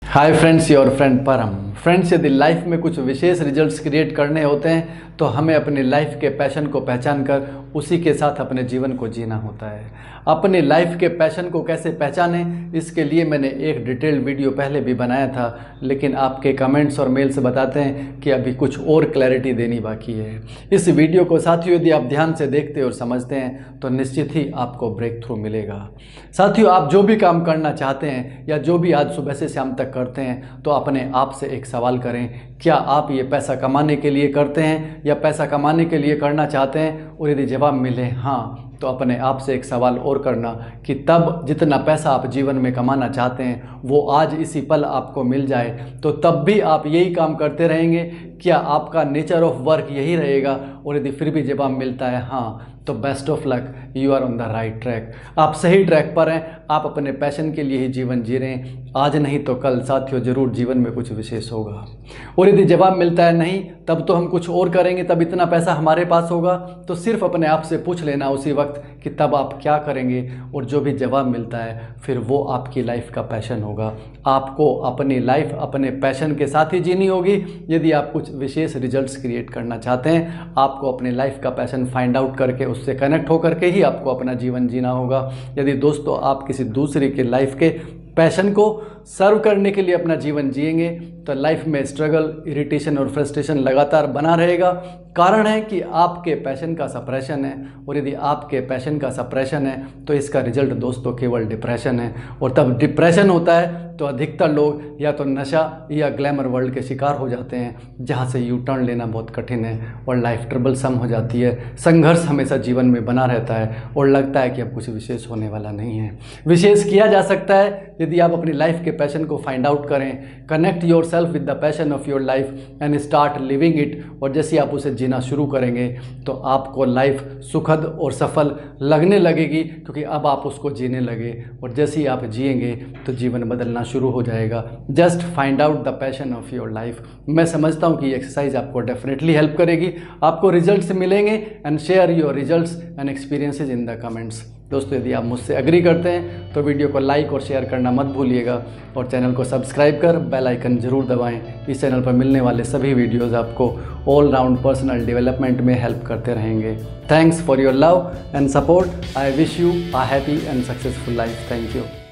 Hi friends, your friend Param. Friends, यदि life में कुछ विशेष रिजल्ट्स क्रिएट करने होते हैं तो हमें अपनी लाइफ के पैशन को पहचान कर उसी के साथ अपने जीवन को जीना होता है। अपनी लाइफ के पैशन को कैसे पहचानें, इसके लिए मैंने एक डिटेल्ड वीडियो पहले भी बनाया था, लेकिन आपके कमेंट्स और मेल से बताते हैं कि अभी कुछ और क्लैरिटी देनी बाकी है। इस वीडियो को साथियों यदि आप ध्यान से देखते और समझते हैं तो निश्चित ही आपको ब्रेक थ्रू मिलेगा। साथियों, आप जो भी काम करना चाहते हैं या जो भी आज सुबह से शाम तक करते हैं तो अपने आप से एक सवाल करें, क्या आप ये पैसा कमाने के लिए करते हैं या पैसा कमाने के लिए करना चाहते हैं? और यदि जवाब मिले हाँ, तो अपने आप से एक सवाल और करना कि तब जितना पैसा आप जीवन में कमाना चाहते हैं वो आज इसी पल आपको मिल जाए तो तब भी आप यही काम करते रहेंगे? क्या आपका नेचर ऑफ वर्क यही रहेगा? और यदि फिर भी जवाब मिलता है हाँ, तो best of luck, you are on the right track. आप सही ट्रैक पर हैं। आप अपने पैशन के लिए ही जीवन जी रहे हैं। आज नहीं तो कल साथियों जरूर जीवन में कुछ विशेष होगा। और यदि जवाब मिलता है नहीं, तब तो हम कुछ और करेंगे, तब इतना पैसा हमारे पास होगा, तो सिर्फ अपने आप से पूछ लेना उसी वक्त कि तब आप क्या करेंगे। और जो भी जवाब मिलता है फिर वो आपकी लाइफ का पैशन होगा। आपको अपनी लाइफ अपने पैशन के साथ ही जीनी होगी। यदि आप कुछ विशेष रिजल्ट्स क्रिएट करना चाहते हैं, आपको अपने लाइफ का पैशन फाइंड आउट करके उससे कनेक्ट होकर के ही आपको अपना जीवन जीना होगा। यदि दोस्तों आप किसी दूसरे के लाइफ के पैशन को सर्व करने के लिए अपना जीवन जिएंगे तो लाइफ में स्ट्रगल, इरिटेशन और फ्रस्ट्रेशन लगातार बना रहेगा। कारण है कि आपके पैशन का सप्रेशन है, और यदि आपके पैशन का सप्रेशन है तो इसका रिजल्ट दोस्तों केवल डिप्रेशन है। और तब डिप्रेशन होता है तो अधिकतर लोग या तो नशा या ग्लैमर वर्ल्ड के शिकार हो जाते हैं, जहाँ से यू टर्न लेना बहुत कठिन है और लाइफ ट्रबलसम हो जाती है। संघर्ष हमेशा जीवन में बना रहता है और लगता है कि अब कुछ विशेष होने वाला नहीं है। विशेष किया जा सकता है यदि आप अपनी लाइफ के पैशन को फाइंड आउट करें, connect yourself with the passion of your life and start living it. और जैसे आप उसे जीना शुरू करेंगे तो आपको लाइफ सुखद और सफल लगने लगेगी, क्योंकि अब आप उसको जीने लगे। और जैसे ही आप जिएंगे तो जीवन बदलना शुरू हो जाएगा। Just find out the passion of your life. मैं समझता हूँ कि ये एक्सरसाइज आपको डेफिनेटली हेल्प करेगी। आपको रिजल्ट्स मिलेंगे and share your results and experiences in the comments. दोस्तों, यदि आप मुझसे एग्री करते हैं तो वीडियो को लाइक और शेयर करना मत भूलिएगा, और चैनल को सब्सक्राइब कर बेल आइकन जरूर दबाएं। इस चैनल पर मिलने वाले सभी वीडियोस आपको ऑल राउंड पर्सनल डेवलपमेंट में हेल्प करते रहेंगे। Thanks for your love and support. I wish you a happy and successful life. Thank you.